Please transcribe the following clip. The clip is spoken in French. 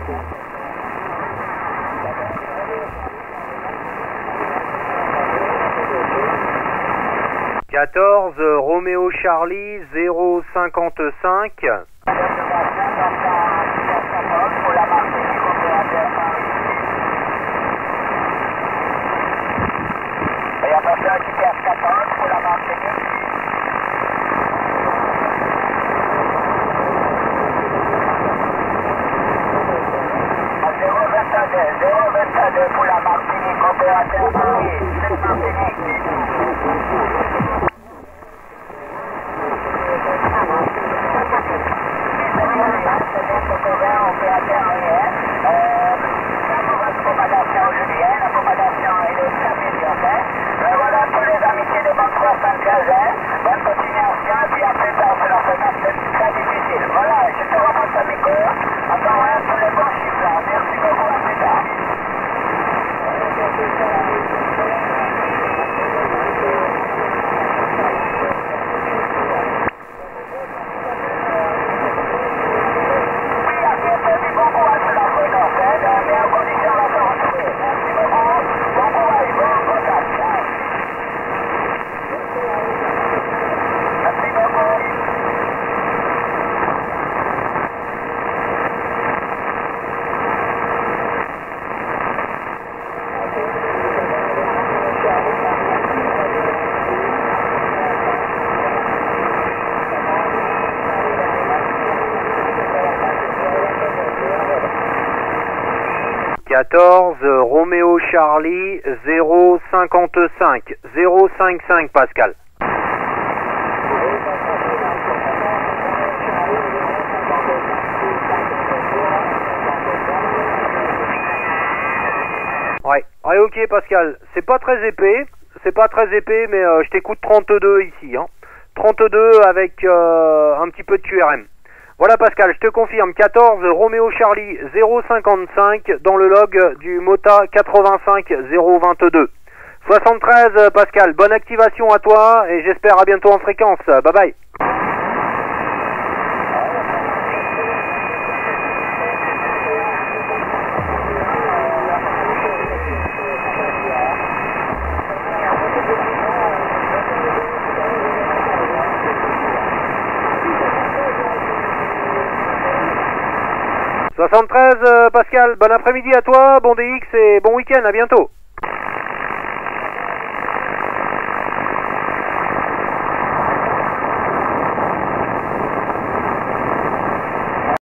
Roméo Charlie 055. Et attention, GPS 14 pour la Martinique. À 022 pour la Martinique, opérateur Paris, c'est Martinique. Voilà pour les amitiés de Banque 75, bonne continuation, et puis après ça, on fait l'entraînement, c'est très difficile. Voilà, je te remonte à Miko, encore un pour les bons chiffres là, merci beaucoup, à plus tard. Roméo Charlie 055. 055 Pascal. Ouais, ok Pascal, c'est pas très épais, mais je t'écoute 32 ici, hein. 32 avec un petit peu de QRM. Voilà Pascal, je te confirme, 14 Roméo Charlie 055 dans le log du Mota 85 022. 73 Pascal, bonne activation à toi et j'espère à bientôt en fréquence. Bye bye. Pascal, bon après-midi à toi, bon DX et bon week-end, à bientôt.